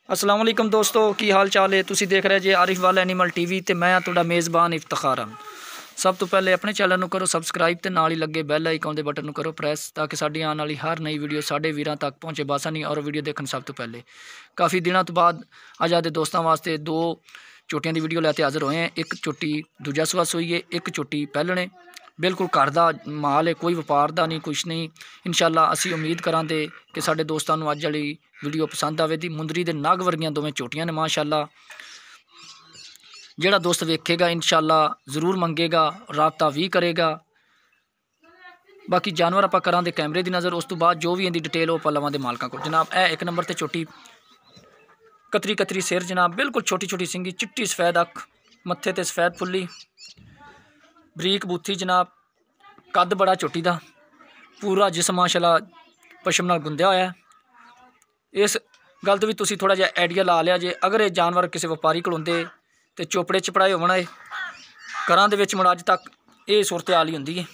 अस्सलाम वालेकुम दोस्तों, की हाल चाल है। तुसी देख रहे जे आरिफ वाला एनीमल टीवी ते मैं तुहाडा मेज़बान इफ्तिखार हाँ। सब तो पहले अपने चैनल को करो सबसक्राइब ते नाल ही लगे बैल आइकन दे बटन करो प्रेस ताकि साडी आने वाली हर नई वीडियो साडे वीरां तक पहुँचे बासानी और वीडियो देखने सब तो पहले। काफ़ी दिनों तो बाद अज आदे दोस्तों वास्ते दो चोटियां की वीडियो लैके हाजिर होए हैं। एक चोटी दूजा सवा सूई है, एक चोटी पहलने बिल्कुल घर का माल है, कोई व्यापार का नहीं कुछ नहीं। इंशाअल्लाह असी उम्मीद करांगे कि साडे दोस्तों अज वाली वीडियो पसंद आवे दी। मुंदरी दे नग वर्गियां दोवें चोटियां ने माशाअल्लाह। जिहड़ा दोस्त वेखेगा इंशाअल्लाह ज़रूर मंगेगा, राबता भी करेगा। बाकी जानवर आप करांगे कैमरे की नज़र, उस तो बाद जो भी इनकी डिटेल वो लवां दे मालकां को। जनाब ए एक नंबर ते चोटी कतरी कतरी सिर जनाब, बिल्कुल छोटी छोटी सिंगी, चिट्टी सफेद अख, मत्थे ते सफेद फुल्ली, बरीक बूथी जनाब, कद बड़ा चोटी का, पूरा जिस्म माशाअल्लाह पशम नाल गुंदिया होया है। इस गल तो भी तुसी थोड़ा जिहा आइडिया ला लिया जे अगर ये जानवर किसी व्यापारी कोल हुंदे ते चोपड़े चपड़ाए होवण घरां दे विच मुड़ अज तक ये सूरत हाल ही हुंदी है।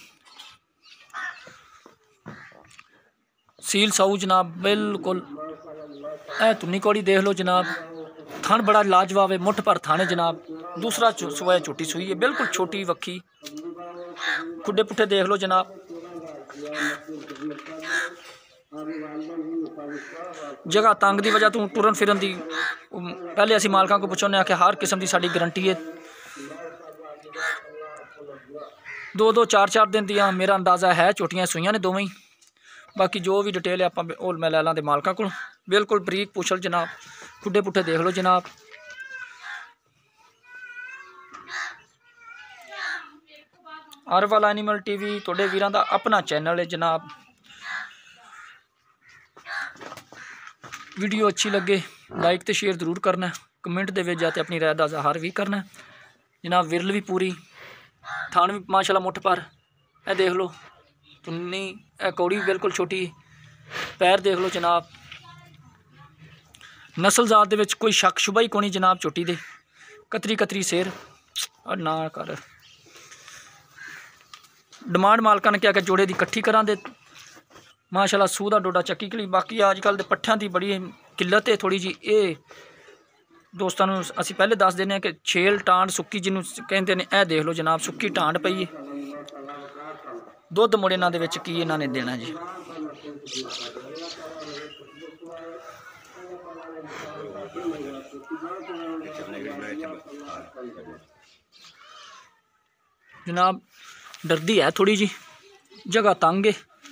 सील साऊ जनाब बिल्कुल ए तुन्नी कौड़ी देख लो जनाब, थन बड़ा लाजवाब है, मुठ पर थाने जनाब। दूसरा सुबह छोटी सुई है, बिल्कुल छोटी वक्खी, खुडे पुट्ठे देख लो जनाब। जगह तंग की वजह तो टुरन फिरन की पहले असी मालकों को पुछने आखिया हर किस्म की साड़ी गारंटी है। दो दो चार चार दिन दियाँ मेरा अंदाज़ा है चोटियां सुइयां ने दोवें ही। बाकी जो भी डिटेल है आप मैं लै लां दे मालकां कोल। बिल्कुल बरीक पुछल जनाब, खुडे पुट्ठे देख लो जनाब। आरिफ वाला एनीमल टीवी तुहाडे वीरां दा अपना चैनल है जनाब। वीडियो अच्छी लगे लाइक तो शेयर जरूर करना, कमेंट दे विच जाते अपनी राय का इजहार भी करना जनाब। विरल भी पूरी, थान भी माशाल्लाह मुठ पर, ए देख लो तुन्नी, ए कौड़ी भी बिल्कुल छोटी, पैर देख लो जनाब। नस्ल जात दे विच कोई शक शुबा ही कोनी जनाब। चोटी दे कतरी कतरी सिर और ना कर डिमांड मालका ने क्या कि जोड़े की कट्ठी करा दे माशाल्लाह। सूह का डोडा चक्की कली। बाकी अजकल के पट्ठियां की बड़ी किल्लत है थोड़ी जी। ये दोस्तों असी पहले दस देने कि छेल टांड सुक्की जिन्हों कहते हैं, यह देख लो जनाब सुक्की टांड पई है। दुध मुड़ इन्हां दे विच की इन्हां ने देना जी। जनाब डरदी है थोड़ी जी, जगह तंग है।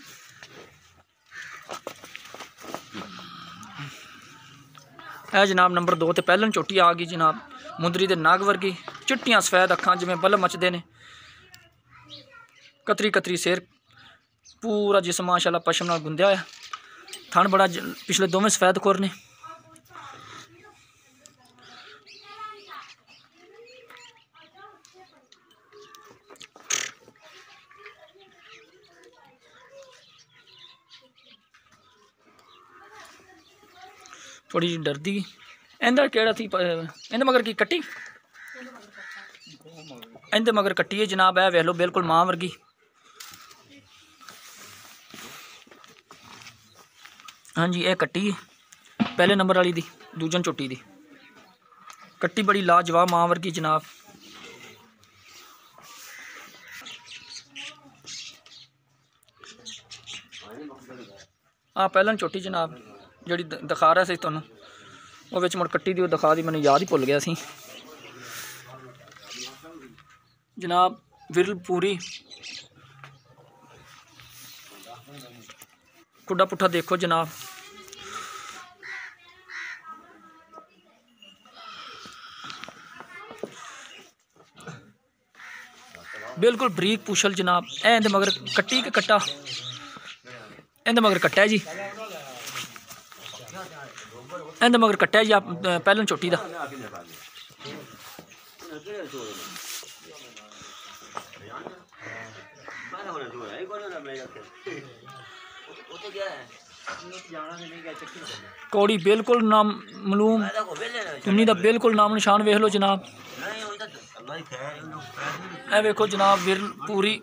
है जनाब नंबर 2 ते पहलन चोटी आ गई जनाब। मुंदरी दे नाग वर्गी, चिट्टियां सफेद अखां जिवें बल्ब मचदे ने, कतरी कतरी सिर, पूरा जिस्म माशाल्लाह पशम नाल गुंदिया होया। थन बड़ा पिछले दोवें सफेद खुर ने। थोड़ी जी डरदी इंदा केड़ा थी इंदे मगर की कट्टी, इंदे मगर कट्टी है जनाब। है वेख लो बिल्कुल मां वर्गी। हाँ जी ये कट्टी पहले नंबर वाली दी, दूजन चोटी दी कट्टी बड़ी लाजवाब मां वर्गी जनाब। हाँ पहलन चोटी जनाब जी दिखा रहा सी तुहानूं, वो विच मुड़ कट्टी दी दिखा दी, मैनूं याद ही भुल गया सी जनाब। विरल पूरी, खुडा पुट्ठा देखो जनाब। बिल्कुल बरीक पूछल जनाब। ए इंदे मगर कट्टी के कट्टा, इंदे मगर कट्टा है जी, इंदे मगर कट्टा है जी आप पहलन चोटी का। कौड़ी बिल्कुल नाम मलूम, तुन्नी दा बिल्कुल नाम निशान वेख लो जनाब। ए वेखो जनाब विरल पूरी,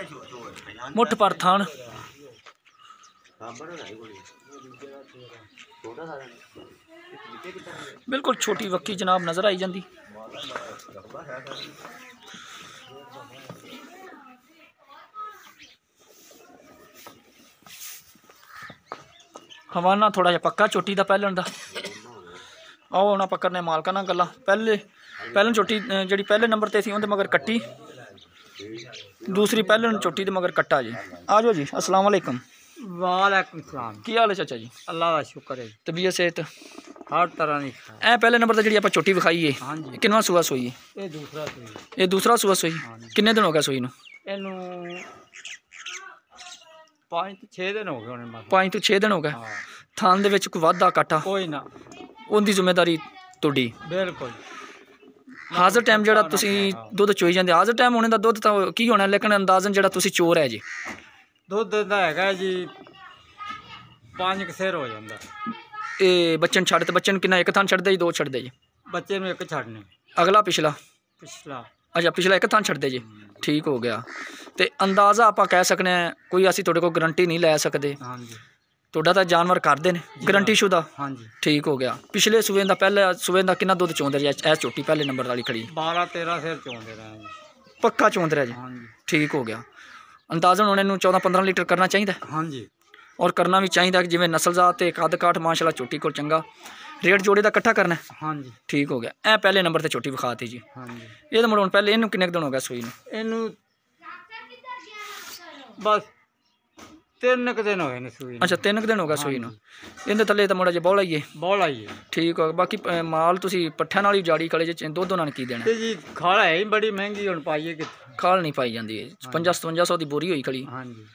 मुठ पर थान, बिल्कुल छोटी वक्की जनाब नज़र आई जाती। हवाना थोड़ा जिहा पक्का चोटी का पैलन का। आओ हुण आपां करने मालकां नाल गल्लां। पैलन चोटी जिहड़ी पहले नंबर ते सी उहदे मगर कट्टी, दूसरी पैलन चोटी दे मगर कट्टा जी। आ जाओ जी। अस्सलाम वालेकुम। वालेकुम सलाम। की हाल है चाचा जी? अल्लाह का शुक्र है। तबीयत सेहत हर तरह की ऐ पहले नंबर ते जिहड़ी आपां चोटी विखाई है, हाँ जी, किन्ना सूआ सोई है? ये दूसरा सूई। ये दूसरा सूआ सोई। हाँ जी। किन्ने दिन हो गए सोई नूं? इनू 5 ਤੋਂ 6 दिन हो गए होने बस। 5 ਤੋਂ 6 दिन हो गए। हाँ, थान दे विच कोई वाधा काटा कोई ना, उनकी जिम्मेदारी तुहाडी। बिल्कुल। हाज़र टाइम जिहड़ा तुसीं दुध चोई जांदे, हाज़र टाइम होने दा दुध तां की होना, लेकिन अंदाजन जिहड़ा तुसीं चोर है जी। दुध दा हैगा जी 5 ਕੁ ਸਿਰ हो ਜਾਂਦਾ। ये बच्चन छड़ ते बच्चन किन्ना, एक थान छड़दे जी, दो छड़दे जी? ਬੱਚੇ ਨੂੰ ਇੱਕ ਛੱਡਨੇ, अगला पिछला? ਪਿਛਲਾ। अच्छा पिछला एक थान छड़दे जी। ठीक हो गया। तो अंदाज़ा आप कह सकते हैं, कोई असी तुहाडे कोल गारंटी नहीं लै सकते, हाँ जी, तुहाडा तां जानवर करदे ने गारंटी शुदा। हाँ जी। ठीक हो गया। पिछले सूबे का पहले सूबे का किन्ना दुध चोंद रहा है? चोटी पहले नंबर वाली खड़ी 12-13 सिर ਚੋਂਦੇ ਰਹੇ ਜੀ। पक्का चोंद रहा जी। हाँ जी, ठीक हो गया। अंदाजन हुण इहनूं 14-15 लीटर करना चाहिए, हाँ जी, और करना भी चाहिए। जिवें नस्लजात ते कद काठ माशाल्लाह चोटी कोल चंगा। रेट जोड़े का इकट्ठा करना है। हाँ जी, ठीक हो गया। ए पहले नंबर ते चोटी विखाती जी। हाँ जी। ये तो मुड़ हुण पहले इहनूं किन्ने दिन हो गए सूई नूं? ਇਹਨੂੰ बस 3 ਕੁ दिन ਹੋਏ ਨੇ ਸੂਈ ਨੂੰ। अच्छा 3 दिन हो गए सूई नूं। इहदे थल्ले तो मुड़ा जे बौला ही है। ਬੋਲਾ ਹੀ ਹੈ ठीक हो गया। बाकी माल तुसीं पट्ठिਆਂ ਨਾਲ ही जाड़ी खड़े जे, दुध उन्हां ने की देना? ਤੇ ਜੀ ਖਾਲਾ ਹੈ ਹੀ ਬੜੀ ਮਹਿੰਗੀ, ਹੁਣ ਪਾਈਏ ਕਿੱਥੇ। खाल नहीं पाई जाती है। 55-57 ਦੀ बोरी होई खड़ी। हाँ जी,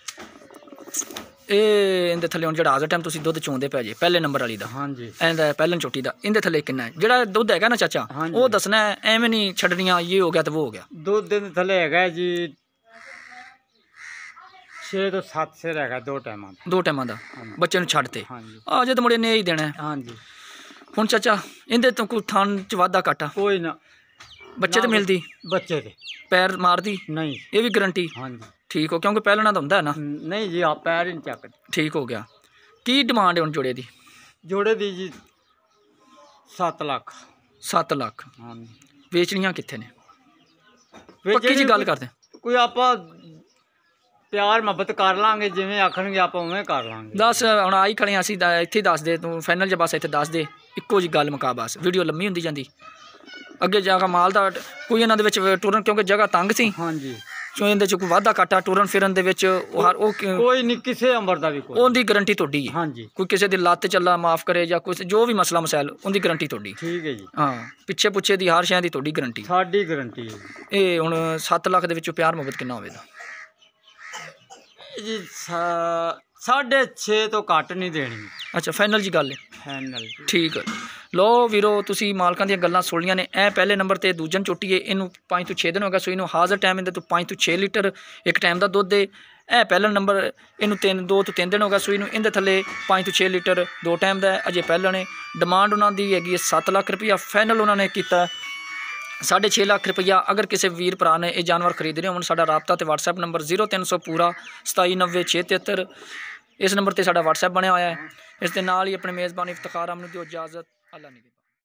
ਇਹਦੇ ਥੱਲੇ ਹੁਣ ਜਿਹੜਾ ਹਾਜ਼ਰ ਟਾਈਮ ਤੁਸੀਂ ਦੁੱਧ ਚੋਂਦੇ ਪੈ ਜੇ ਪਹਿਲੇ ਨੰਬਰ ਵਾਲੀ ਦਾ, हाँ जी, ਇਹਦਾ ਪਹਿਲਨ ਚੋਟੀ ਦਾ, ਇਹਦੇ ਥੱਲੇ ਕਿੰਨਾ ਹੈ ਜਿਹੜਾ ਦੁੱਧ ਹੈਗਾ ਨਾ ਚਾਚਾ, ਹਾਂਜੀ। ਉਹ ਦੱਸਣਾ ਹੈ, ਐਵੇਂ ਨਹੀਂ ਛੱਡਣੀਆਂ ਇਹ ਹੋ ਗਿਆ ਤੇ ਉਹ ਹੋ ਗਿਆ। ਦੁੱਧ ਦੇ ਥੱਲੇ ਹੈਗਾ ਜੀ 6 ਤੋਂ 7 ਸਿਰ ਹੈਗਾ, 2 ਟਾਈਮਾਂ ਦਾ। ਦੋ ਟਾਈਮਾਂ ਦਾ ਹਾਂਜੀ। ਬੱਚੇ ਨੂੰ ਛੱਡ ਤੇ हाँ जी, ਆ ਜੇ ਤਾਂ ਮੁੜੇ ਨੇ ਹੀ ਦੇਣਾ ਹੈ। हाँ जी। ਹੁਣ ਚਾਚਾ ਇਹਦੇ ਤੋਂ ਕੋਈ ਥਾਨ ਚ ਵਾਧਾ ਘਾਟਾ कोई ना, ਬੱਚੇ ਤੇ ਨਾ ਮਿਲਦੀ, बच्चे थे ਪੈਰ ਮਾਰਦੀ, नहीं। ਇਹ ਵੀ ਗਰੰਟੀ? हाँ जी, ਠੀਕ ਹੋ, ਕਿਉਂਕਿ ਪਹਿਲਣਾ ਤਾਂ ਹੁੰਦਾ ਹੈ ਨਾ। नहीं जी, आप पैर ही नहीं ਚੱਕਦੇ। ਠੀਕ ਹੋ ਗਿਆ। ਕੀ ਡਿਮਾਂਡ ਹੈ ਹੁਣ ਜੋੜੇ ਦੀ? ਜੋੜੇ ਦੀ ਜੀ 7 ਲੱਖ। 7 ਲੱਖ। हाँ जी, ਵੇਚਣੀਆਂ ਕਿੱਥੇ ਨੇ? ਵਿੱਚ ਪੱਕੀ ਜੀ ਗੱਲ ਕੋਈ- ਕਰਦੇ। ਕੋਈ ਆਪਾਂ ਪਿਆਰ ਮੁਹੱਬਤ ਕਰ ਲਾਂਗੇ, ਜਿਵੇਂ ਆਖਣਗੇ ਆਪਾਂ ਉਵੇਂ ਕਰ ਲਾਂਗੇ। ਦੱਸ ਹੁਣ ਆਈ ਖੜੇ ਹਾਂ ਅਸੀਂ, ਇੱਥੇ ਹੀ ਦੱਸ ਦੇ ਤੂੰ ਫਾਈਨਲ ਜੇ, ਬਸ ਇੱਥੇ ਦੱਸ ਦੇ, ਇੱਕੋ ਜੀ ਗੱਲ ਮੁਕਾ, ਬਸ ਵੀਡੀਓ ਲੰਮੀ ਹੁੰਦੀ ਜਾਂਦੀ। ਅੱਗੇ ਜਾ ਕੇ ਮਾਲ ਦਾ ਕੋਈ ਇਹਨਾਂ ਦੇ ਵਿੱਚ ਟੁਰਨ, ਕਿਉਂਕਿ ਜਗ੍ਹਾ ਤੰਗ ਸੀ, हाँ जी, ਸੋ ਇਹਦੇ 'ਚ ਕੋਈ ਵਾਧਾ ਘਾਟਾ ਟੁਰਨ ਫਿਰਨ ਦੇ ਵਿੱਚ ਉਹ ਕੋਈ ਨਹੀਂ, ਕਿਸੇ ਅੰਬਰ ਦਾ ਵੀ ਕੋਈ। ਉਹਦੀ ਗਰੰਟੀ ਤੁਹਾਡੀ ਹੈ। हाँ जी, ਕੋਈ ਕਿਸੇ ਦੀ ਲੱਤ ਚੱਲਾ ਮਾਫ ਕਰੇ ਜਾਂ ਕੁਛ ਜੋ ਵੀ ਮਸਲਾ ਮਸਾਇਲ, ਉਹਦੀ ਗਰੰਟੀ ਤੁਹਾਡੀ। ਠੀਕ ਹੈ ਜੀ, ਹਾਂ, ਪਿੱਛੇ ਪੁੱਛੇ ਦੀ ਹਰ ਸ਼ੈ ਦੀ ਤੁਹਾਡੀ ਗਰੰਟੀ। ਸਾਡੀ ਗਰੰਟੀ ਹੈ ਇਹ ਹੁਣ 7 ਲੱਖ ਦੇ ਵਿੱਚੋਂ ਪਿਆਰ ਮੁਹੱਬਤ ਕਿੰਨਾ ਹੋਵੇਗਾ ਜੀ। 6.5 ਤੋਂ ਘੱਟ ਨਹੀਂ ਦੇਣੀ। ਅੱਛਾ ਫਾਈਨਲ ਜੀ ਗੱਲ ਹੈ। ਫਾਈਨਲ। ਠੀਕ ਹੈ। ਲੋ ਵੀਰੋ, ਤੁਸੀਂ ਮਾਲਕਾਂ ਦੀਆਂ ਗੱਲਾਂ ਸੁਣ ਲਈਆਂ ਨੇ। ਇਹ ਪਹਿਲੇ ਨੰਬਰ ਤੇ ਦੂਜਨ ਚੋਟੀ ਹੈ, ਇਹਨੂੰ 5 ਤੋਂ 6 ਦਿਨ ਹੋ ਗਿਆ ਸੂਈ ਨੂੰ। ਹਾਜ਼ਰ ਟਾਈਮ ਇਹਦੇ ਤੋਂ 5 ਤੋਂ 6 ਲੀਟਰ ਇੱਕ ਟਾਈਮ ਦਾ ਦੁੱਧ ਹੈ। ਇਹ ਪਹਿਲਾ ਨੰਬਰ, ਇਹਨੂੰ 2 ਤੋਂ 3 ਦਿਨ ਹੋ ਗਿਆ ਸੂਈ ਨੂੰ। ਇਹਦੇ ਥੱਲੇ 5 ਤੋਂ 6 ਲੀਟਰ 2 ਟਾਈਮ ਦਾ ਅਜੇ ਪਹਿਲਾਂ ਨੇ। ਡਿਮਾਂਡ ਉਹਨਾਂ ਦੀ ਹੈਗੀ 7 ਲੱਖ ਰੁਪਈਆ। ਫਾਈਨਲ ਉਹਨਾਂ ਨੇ ਕੀਤਾ 6.5 ਲੱਖ ਰੁਪਈਆ। ਅਗਰ ਕਿਸੇ ਵੀਰ ਭਰਾ ਨੇ ਇਹ ਜਾਨਵਰ ਖਰੀਦਣੇ ਹੋਣ, ਸਾਡਾ ਰਾਬਤਾ ਤੇ WhatsApp ਨੰਬਰ 0300 ਪੂਰਾ 2790 673। ਇਸ ਨੰਬਰ ਤੇ ਸਾਡਾ WhatsApp ਬਣਿਆ ਹੋਇਆ ਹੈ। ਇਸ ਦੇ ਨਾਲ ਹੀ ਆਪਣੇ ਮੇਜ਼ਬਾਨ ਇਫਤਖਾਰ ਅਹਿਮਦ ਦੀ ਇਜਾਜ਼ਤ। ਅੱਲਾ ਨਿਗਹਿਬਾਨ।